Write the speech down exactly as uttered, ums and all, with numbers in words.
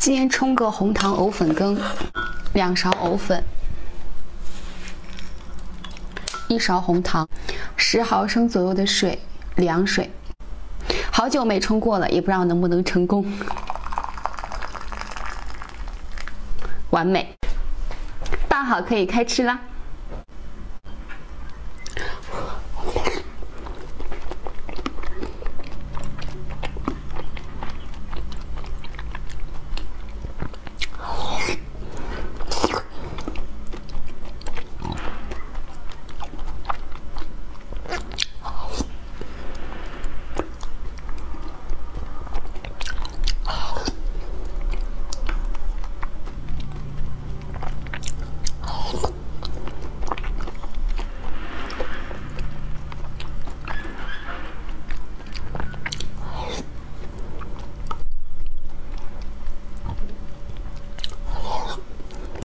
今天冲个红糖藕粉羹，两勺藕粉，一勺红糖，十毫升左右的水，凉水。好久没冲过了，也不知道能不能成功。完美，拌好可以开吃啦。